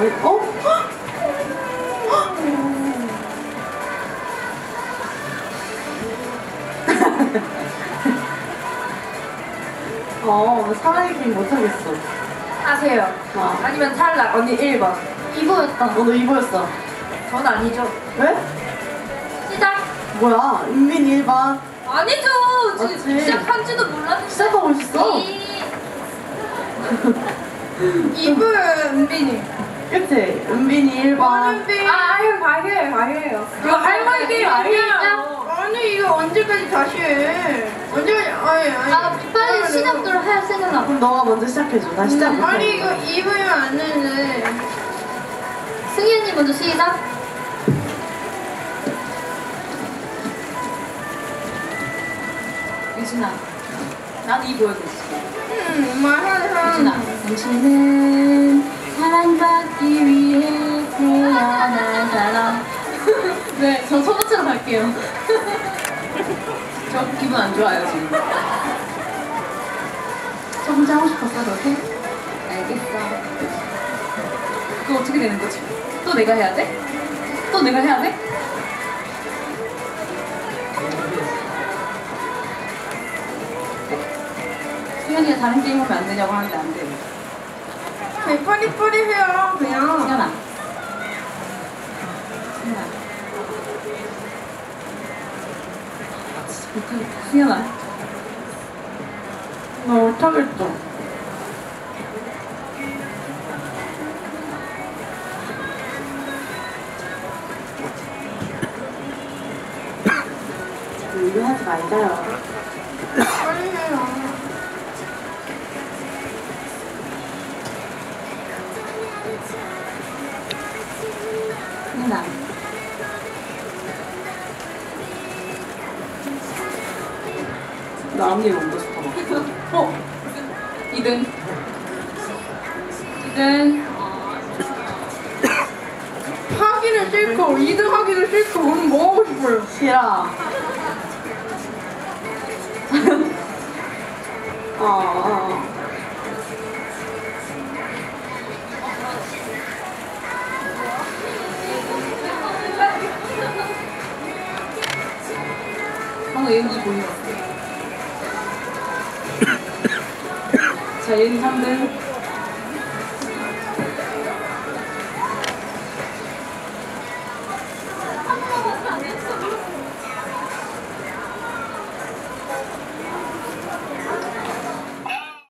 살아있긴 못하겠어. 아세요? 아니면 탈락. 언니 1번. 2번였다. 너 2번였어. 전 아니죠. 왜? 시작. 뭐야? 은빈이 1번. 아니죠. 맞지? 시작한지도 몰랐는데. 시작하고 있었어? 2번 은빈이. 그치? 은빈이 1번. 아유 봐요. 이거 할머니 게임 아니야. 아니 이거 언제까지 다시 해? 언제까지? 아니. 빨리 시작도록 할 생각나. 그럼 너가 먼저 시작해줘. 나 시작 못해. 아니 이거 2분이면 안 되는데. 승희 언니 먼저 시작. 유진아, 나도 이 보여줬어. 엄마 유진아, 당신은 사랑받기 위해 태어난 사람. 네, 저 초보처럼 갈게요. 저 기분 안 좋아요 지금. 저 혼자 하고 싶었어, 너도? 알겠어. 또 어떻게 되는 거지? 또 내가 해야 돼? 또 내가 해야 돼? 수현이가 다른 게임 하면 안 되냐고 하는데 안 돼. 그냥 빠리빠리 해요 그냥. 수연아. 수현아. 나 못하겠어. 이거 하지 말자요. 빨리 해요. 수연아. 나 앞니 먼저 싶어. 2등. 2등. 하기는 싫고 2등 하기는 싫고 오늘 뭐 하고 싶어요? 싫어. 방금 얘기 보이네. 자, 얘는 3등.